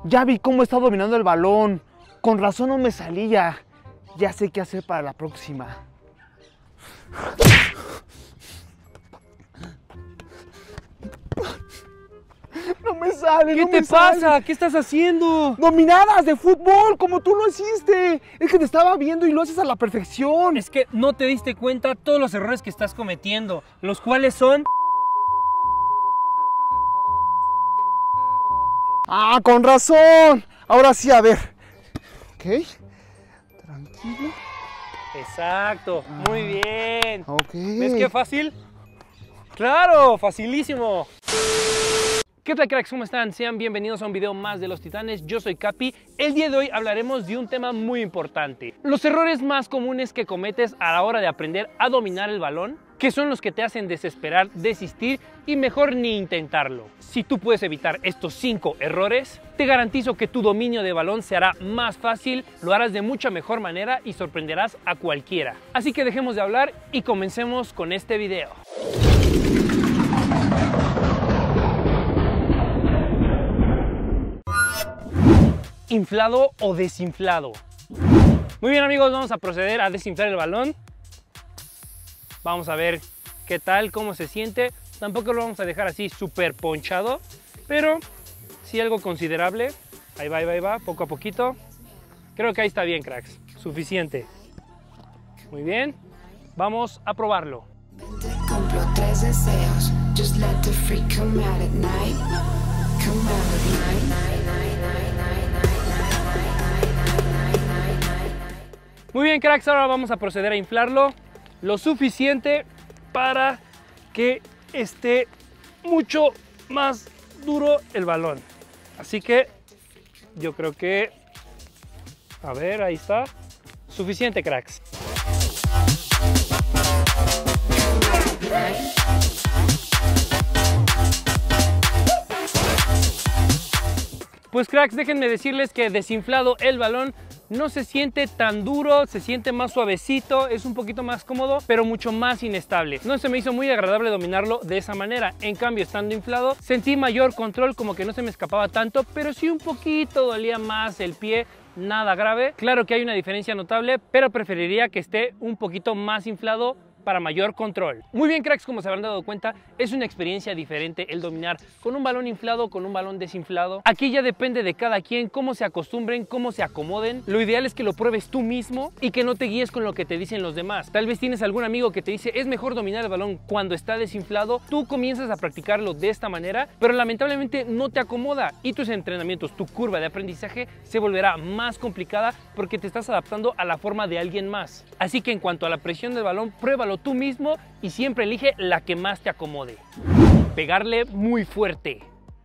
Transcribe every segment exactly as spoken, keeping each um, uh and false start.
Ya vi cómo está dominando el balón. Con razón no me salía. Ya sé qué hacer para la próxima. No me sale, ¿Qué no te me pasa? sale. ¿Qué estás haciendo? Dominadas de fútbol, como tú lo hiciste. Es que te estaba viendo y lo haces a la perfección. Es que no te diste cuenta todos los errores que estás cometiendo, los cuales son... Ah, con razón. Ahora sí, a ver. Ok. Tranquilo. Exacto, muy bien. Ok. ¿Ves qué fácil? ¡Claro! ¡Facilísimo! ¿Qué tal, cracks? ¿Cómo están? Sean bienvenidos a un video más de Los Titanes. Yo soy Capi. El día de hoy hablaremos de un tema muy importante. Los errores más comunes que cometes a la hora de aprender a dominar el balón, que son los que te hacen desesperar, desistir y mejor ni intentarlo. Si tú puedes evitar estos cinco errores, te garantizo que tu dominio de balón se hará más fácil, lo harás de mucha mejor manera y sorprenderás a cualquiera. Así que dejemos de hablar y comencemos con este video. ¿Inflado o desinflado? Muy bien, amigos, vamos a proceder a desinflar el balón. Vamos a ver qué tal, cómo se siente. Tampoco lo vamos a dejar así súper ponchado, pero sí algo considerable. Ahí va, ahí va, ahí va, poco a poquito. Creo que ahí está bien, cracks. Suficiente. Muy bien. Vamos a probarlo. Cumplo tres deseos. Just let the freak come out at night. Come out at night, night, night, night, night, night, night, night, night, night. Muy bien, cracks, ahora vamos a proceder a inflarlo lo suficiente para que esté mucho más duro el balón. Así que yo creo que, a ver, ahí está, suficiente, cracks. Pues, cracks, déjenme decirles que desinflado el balón no se siente tan duro, se siente más suavecito, es un poquito más cómodo, pero mucho más inestable. No se me hizo muy agradable dominarlo de esa manera. En cambio, estando inflado, sentí mayor control, como que no se me escapaba tanto, pero sí un poquito dolía más el pie. Nada grave. Claro que hay una diferencia notable, pero preferiría que esté un poquito más inflado para mayor control. Muy bien, cracks, como se habrán dado cuenta, es una experiencia diferente el dominar con un balón inflado, con un balón desinflado. Aquí ya depende de cada quien, cómo se acostumbren, cómo se acomoden. Lo ideal es que lo pruebes tú mismo y que no te guíes con lo que te dicen los demás. Tal vez tienes algún amigo que te dice es mejor dominar el balón cuando está desinflado. Tú comienzas a practicarlo de esta manera, pero lamentablemente no te acomoda y tus entrenamientos, tu curva de aprendizaje se volverá más complicada porque te estás adaptando a la forma de alguien más. Así que en cuanto a la presión del balón, pruébalo tú mismo y siempre elige la que más te acomode. Pegarle muy fuerte.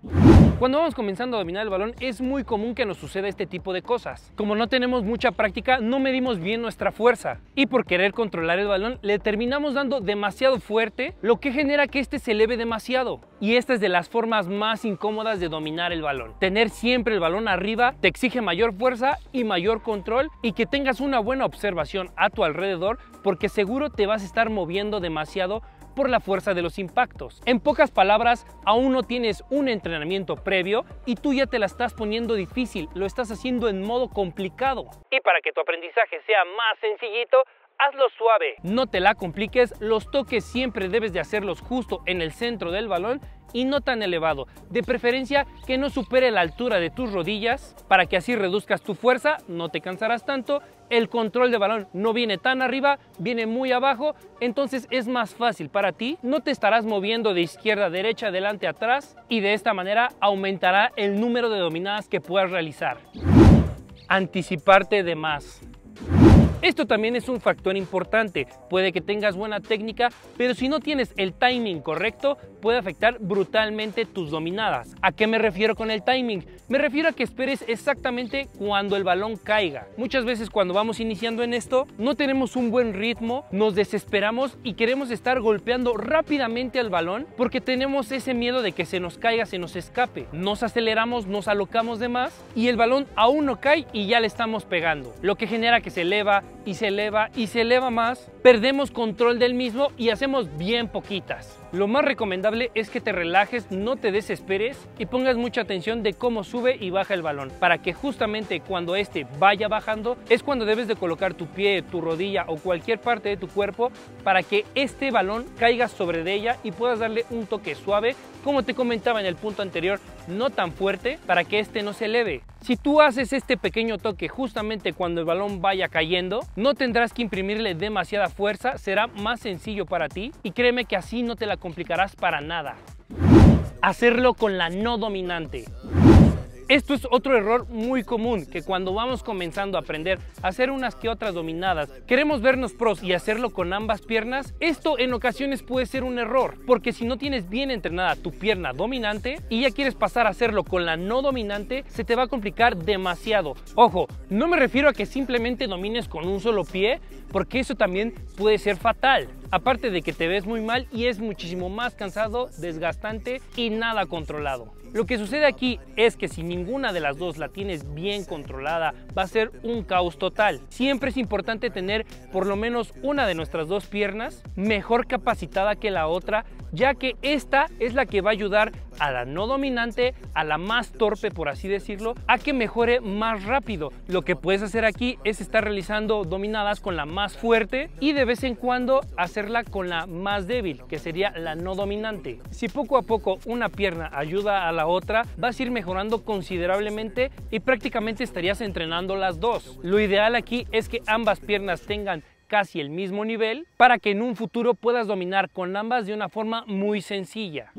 Cuando vamos comenzando a dominar el balón es muy común que nos suceda este tipo de cosas. Como no tenemos mucha práctica, no medimos bien nuestra fuerza y por querer controlar el balón le terminamos dando demasiado fuerte, lo que genera que este se eleve demasiado. Y esta es de las formas más incómodas de dominar el balón. Tener siempre el balón arriba te exige mayor fuerza y mayor control, y que tengas una buena observación a tu alrededor, porque seguro te vas a estar moviendo demasiado por la fuerza de los impactos. En pocas palabras, aún no tienes un entrenamiento previo y tú ya te la estás poniendo difícil, lo estás haciendo en modo complicado. Y para que tu aprendizaje sea más sencillito, hazlo suave. No te la compliques, los toques siempre debes de hacerlos justo en el centro del balón y no tan elevado, de preferencia que no supere la altura de tus rodillas, para que así reduzcas tu fuerza, no te cansarás tanto. El control de balón no viene tan arriba, viene muy abajo, entonces es más fácil para ti, no te estarás moviendo de izquierda a derecha, adelante, atrás, y de esta manera aumentará el número de dominadas que puedas realizar. Anticiparte de más. Esto también es un factor importante. Puede que tengas buena técnica, pero si no tienes el timing correcto, puede afectar brutalmente tus dominadas. ¿A qué me refiero con el timing? Me refiero a que esperes exactamente cuando el balón caiga. Muchas veces cuando vamos iniciando en esto, no tenemos un buen ritmo, nos desesperamos y queremos estar golpeando rápidamente al balón porque tenemos ese miedo de que se nos caiga, se nos escape. Nos aceleramos, nos alocamos de más y el balón aún no cae y ya le estamos pegando, lo que genera que se eleva y se eleva y se eleva más, perdemos control del mismo y hacemos bien poquitas. Lo más recomendable es que te relajes, no te desesperes y pongas mucha atención de cómo sube y baja el balón, para que justamente cuando este vaya bajando es cuando debes de colocar tu pie, tu rodilla o cualquier parte de tu cuerpo para que este balón caiga sobre de ella y puedas darle un toque suave, como te comentaba en el punto anterior, no tan fuerte para que este no se eleve. Si tú haces este pequeño toque justamente cuando el balón vaya cayendo, no tendrás que imprimirle demasiada fuerza, será más sencillo para ti y créeme que así no te la complicarás para nada. Hacerlo con la no dominante. Esto es otro error muy común, que cuando vamos comenzando a aprender a hacer unas que otras dominadas, queremos vernos pros y hacerlo con ambas piernas. Esto en ocasiones puede ser un error, porque si no tienes bien entrenada tu pierna dominante y ya quieres pasar a hacerlo con la no dominante, se te va a complicar demasiado. Ojo, no me refiero a que simplemente domines con un solo pie, porque eso también puede ser fatal. Aparte de que te ves muy mal y es muchísimo más cansado, desgastante y nada controlado. Lo que sucede aquí es que si ninguna de las dos la tienes bien controlada, va a ser un caos total. Siempre es importante tener por lo menos una de nuestras dos piernas mejor capacitada que la otra, ya que esta es la que va a ayudar a la no dominante, a la más torpe por así decirlo, a que mejore más rápido. Lo que puedes hacer aquí es estar realizando dominadas con la más fuerte y de vez en cuando hacerla con la más débil, que sería la no dominante. Si poco a poco una pierna ayuda a la otra, vas a ir mejorando considerablemente y prácticamente estarías entrenando las dos. Lo ideal aquí es que ambas piernas tengan casi el mismo nivel para que en un futuro puedas dominar con ambas de una forma muy sencilla.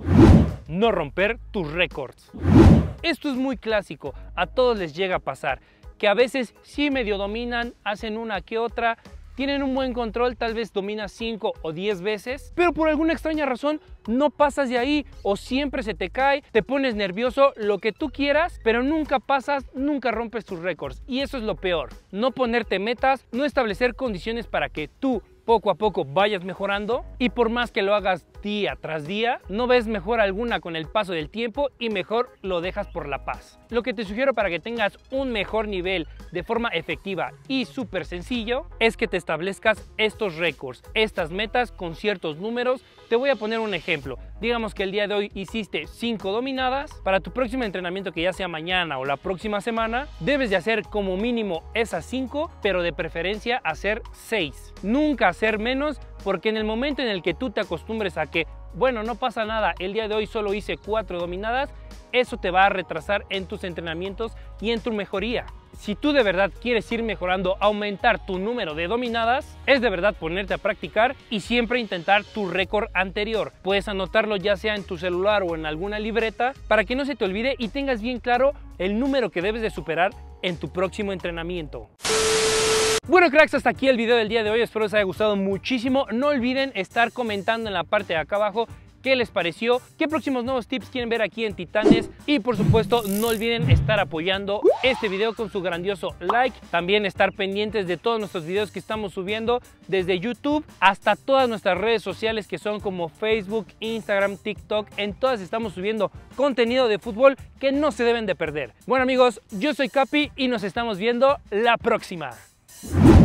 No romper tus récords. Esto es muy clásico, a todos les llega a pasar, que a veces sí medio dominan, hacen una que otra, tienen un buen control, tal vez dominas cinco o diez veces, pero por alguna extraña razón no pasas de ahí o siempre se te cae, te pones nervioso, lo que tú quieras, pero nunca pasas, nunca rompes tus récords. Y eso es lo peor, no ponerte metas, no establecer condiciones para que tú poco a poco vayas mejorando y por más que lo hagas día tras día, no ves mejora alguna con el paso del tiempo y mejor lo dejas por la paz. Lo que te sugiero para que tengas un mejor nivel de forma efectiva y súper sencillo es que te establezcas estos récords, estas metas con ciertos números. Te voy a poner un ejemplo. Digamos que el día de hoy hiciste cinco dominadas. Para tu próximo entrenamiento, que ya sea mañana o la próxima semana, debes de hacer como mínimo esas cinco, pero de preferencia hacer seis. Nunca hacer menos, porque en el momento en el que tú te acostumbres a que, bueno, no pasa nada, el día de hoy solo hice cuatro dominadas, eso te va a retrasar en tus entrenamientos y en tu mejoría. Si tú de verdad quieres ir mejorando, aumentar tu número de dominadas, es de verdad ponerte a practicar y siempre intentar tu récord anterior. Puedes anotarlo ya sea en tu celular o en alguna libreta para que no se te olvide y tengas bien claro el número que debes de superar en tu próximo entrenamiento. Bueno cracks, hasta aquí el video del día de hoy, espero les haya gustado muchísimo. No olviden estar comentando en la parte de acá abajo qué les pareció, qué próximos nuevos tips quieren ver aquí en Titanes y por supuesto no olviden estar apoyando este video con su grandioso like, también estar pendientes de todos nuestros videos que estamos subiendo desde YouTube hasta todas nuestras redes sociales que son como Facebook, Instagram, TikTok. En todas estamos subiendo contenido de fútbol que no se deben de perder. Bueno amigos, yo soy Capi y nos estamos viendo la próxima.